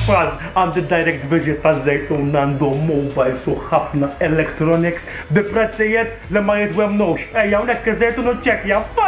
Faz għandi direct visit ta' Zejtun għandhom mobile su ħafna electronics bi prezzijiet li ma jitwemnux. Ejja, unek Zejtun u ċekja.